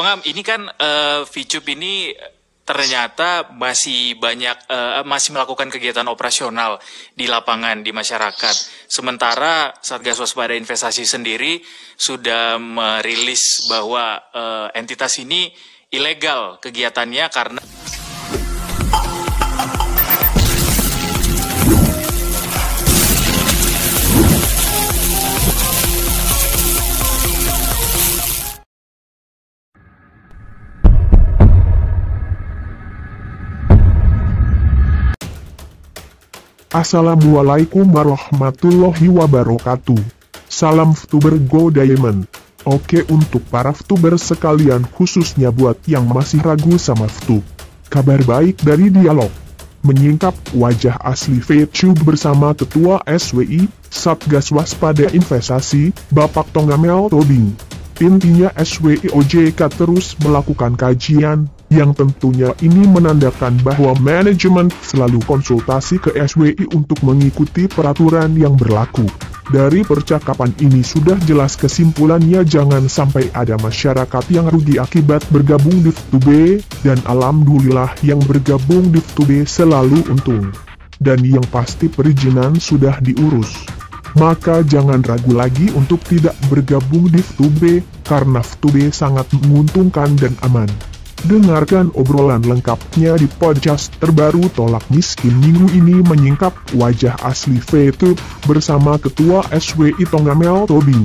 Pengam, ini kan VCUB ini ternyata masih banyak masih melakukan kegiatan operasional di lapangan di masyarakat. Sementara Satgas Waspada Investasi sendiri sudah merilis bahwa entitas ini ilegal kegiatannya karena Assalamualaikum warahmatullahi wabarakatuh. Salam VTuber Go Diamond. Oke, untuk para VTuber sekalian, khususnya buat yang masih ragu sama VTube, kabar baik dari Dialog. Menyingkap wajah asli VCUB bersama Ketua SWI, Satgas Waspada Investasi, Bapak Tongamel Tobing. Intinya SWI OJK terus melakukan kajian, yang tentunya ini menandakan bahwa manajemen selalu konsultasi ke SWI untuk mengikuti peraturan yang berlaku. Dari percakapan ini sudah jelas kesimpulannya, jangan sampai ada masyarakat yang rugi akibat bergabung di VTube, dan alhamdulillah yang bergabung di VTube selalu untung. Dan yang pasti perizinan sudah diurus. Maka jangan ragu lagi untuk tidak bergabung di VTube, karena VTube sangat menguntungkan dan aman. Dengarkan obrolan lengkapnya di podcast terbaru Tolak Miskin minggu ini, menyingkap wajah asli VTube bersama Ketua SWI Tongamel Tobing.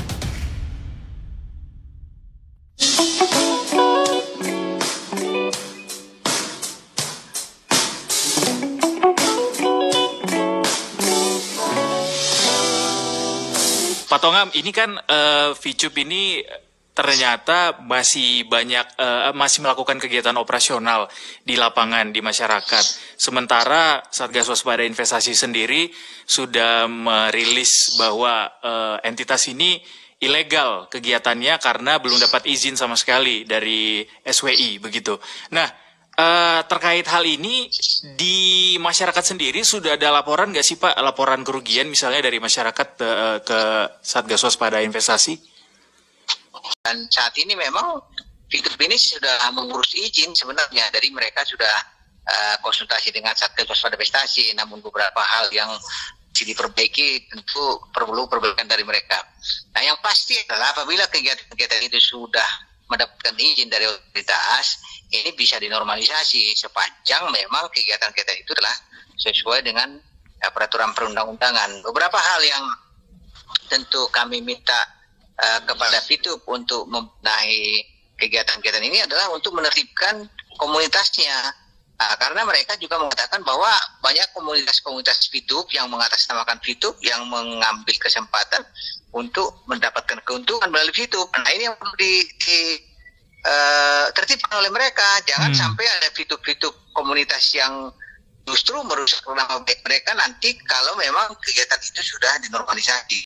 Pak Tongam, ini kan VCUB ini ternyata masih banyak masih melakukan kegiatan operasional di lapangan di masyarakat. Sementara Satgas Waspada Investasi sendiri sudah merilis bahwa entitas ini ilegal kegiatannya karena belum dapat izin sama sekali dari SWI begitu. Nah, terkait hal ini di masyarakat sendiri sudah ada laporan nggak sih Pak, laporan kerugian misalnya dari masyarakat ke Satgas Waspada Investasi? Dan saat ini memang VCUB ini sudah mengurus izin sebenarnya, dari mereka sudah konsultasi dengan Satgas Waspada Investasi, namun beberapa hal yang masih diperbaiki tentu perlu perbaikan dari mereka. Nah, yang pasti adalah apabila kegiatan-kegiatan itu sudah mendapatkan izin dari otoritas, ini bisa dinormalisasi sepanjang memang kegiatan-kegiatan itu adalah sesuai dengan peraturan perundang-undangan. Beberapa hal yang tentu kami minta kepada VTube untuk membenahi kegiatan-kegiatan ini adalah untuk menertibkan komunitasnya. Karena mereka juga mengatakan bahwa banyak komunitas-komunitas VTube yang mengatasnamakan VTube yang mengambil kesempatan untuk mendapatkan keuntungan melalui VTube. Nah, ini yang perlu tertibkan oleh mereka. Jangan sampai ada VTube komunitas yang justru merusak nama baik mereka nanti kalau memang kegiatan itu sudah dinormalisasi.